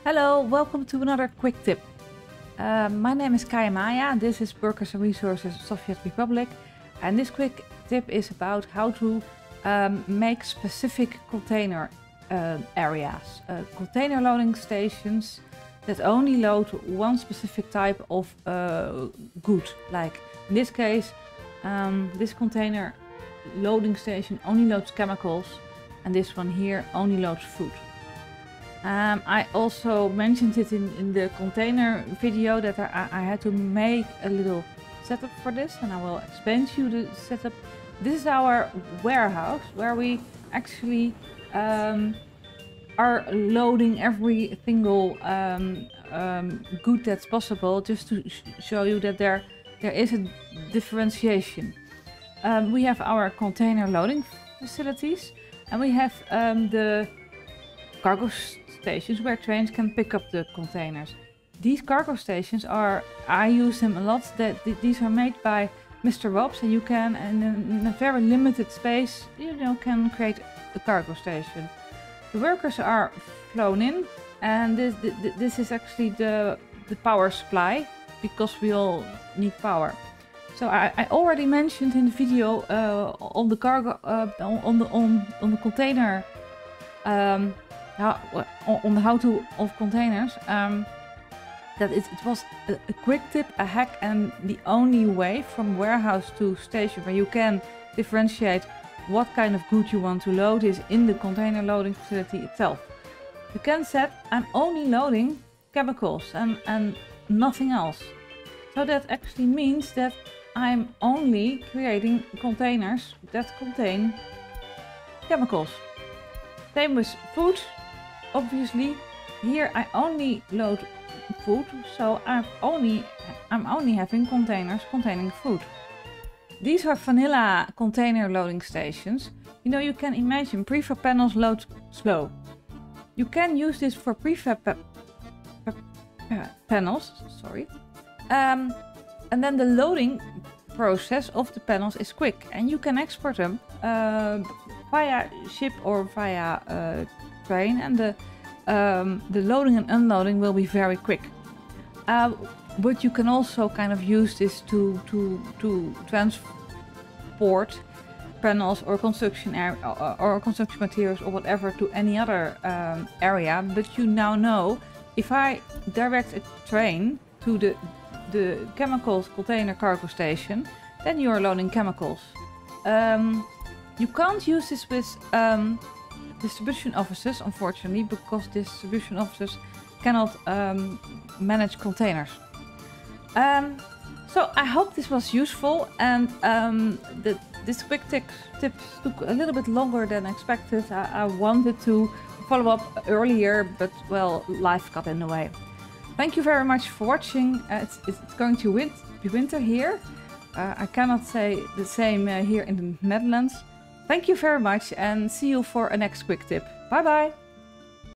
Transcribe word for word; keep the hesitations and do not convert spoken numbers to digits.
Hello, welcome to another quick tip. Uh, my name is Kaya Maya, this is Workers and Resources Soviet Republic, and this quick tip is about how to um, make specific container uh, areas, uh, container loading stations that only load one specific type of uh, good. Like in this case, um, this container loading station only loads chemicals, and this one here only loads food. Um, I also mentioned it in, in the container video that I, I had to make a little setup for this, and I will explain to you the setup. This is our warehouse where we actually um, are loading every single um, um, good that's possible, just to sh show you that there, there is a differentiation. Um, we have our container loading facilities, and we have um, the cargo stations where trains can pick up the containers. These cargo stations are, I use them a lot, that th these are made by Mister Robs, and you can, in a, in a very limited space, you know, can create a cargo station. The workers are flown in, and this, th this is actually the, the power supply, because we all need power. So I, I already mentioned in the video uh, on the cargo, uh, on the on, on the container, um, how, on the how-to of containers, um, that it, it was a, a quick tip, a hack, and the only way from warehouse to station where you can differentiate what kind of good you want to load is in the container loading facility itself. You can set I'm only loading chemicals and, and nothing else. So that actually means that I'm only creating containers that contain chemicals. Same with food. Obviously, here I only load food, so I've only, I'm only having containers containing food. These are vanilla container loading stations. You know, you can imagine prefab panels load slow. You can use this for prefab pa pa pa panels, sorry. Um, and then the loading process of the panels is quick, and you can export them uh, via ship or via uh, train, and the um, the loading and unloading will be very quick. Uh, but you can also kind of use this to to to transport panels or construction area or, or construction materials or whatever to any other um, area. But you now know, if I direct a train to the the chemicals container cargo station, then you are loading chemicals. Um, you can't use this with um, distribution offices, unfortunately, because distribution offices cannot um, manage containers. Um, so I hope this was useful, and um, the, this quick tip took a little bit longer than expected. I, I wanted to follow up earlier, but well, life got in the way. Thank you very much for watching. Uh, it's, it's going to win be winter here. Uh, I cannot say the same uh, here in the Netherlands. Thank you very much, and see you for a next quick tip. Bye bye!